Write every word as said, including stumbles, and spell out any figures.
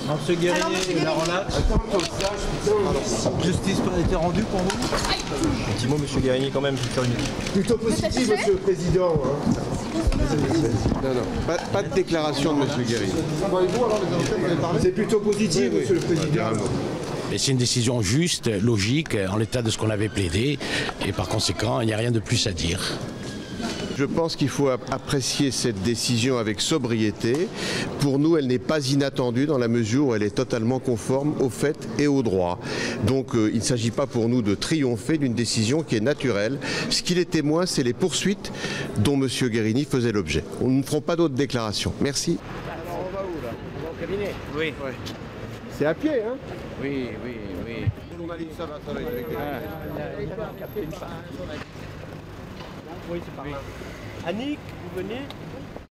Monsieur Guérini, la relaxe. Justice a été rendue pour vous? Un petit mot, Monsieur Guérini, quand même, Victor Unique. Plutôt positif, Monsieur le Président. Hein. Non, non, pas, pas de déclaration de Monsieur Guérini. C'est plutôt positif, oui, oui. Monsieur le Président. C'est une décision juste, logique, en l'état de ce qu'on avait plaidé, et par conséquent, il n'y a rien de plus à dire. Je pense qu'il faut apprécier cette décision avec sobriété. Pour nous, elle n'est pas inattendue dans la mesure où elle est totalement conforme aux faits et au droit. Donc euh, il ne s'agit pas pour nous de triompher d'une décision qui est naturelle. Ce qui est témoin, c'est les poursuites dont M. Guérini faisait l'objet. Nous ne ferons pas d'autres déclarations. Merci. Alors on va où là? On va au cabinet? Oui. Ouais. C'est à pied, hein? Oui, oui, oui. Journaliste, ça va, ça va avec Oui, c'est par là. Annick, vous venez?